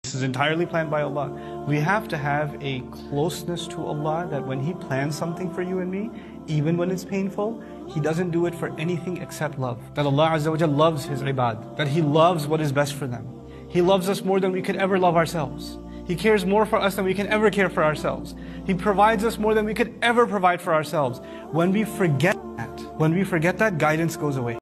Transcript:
This is entirely planned by Allah. We have to have a closeness to Allah that when He plans something for you and me, even when it's painful, He doesn't do it for anything except love. That Allah Azza wa Jal loves His ibad, that He loves what is best for them. He loves us more than we could ever love ourselves. He cares more for us than we can ever care for ourselves. He provides us more than we could ever provide for ourselves. When we forget that, guidance goes away.